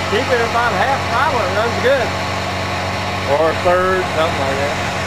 Keep it about half an hour, it runs good. Or a third, something like that.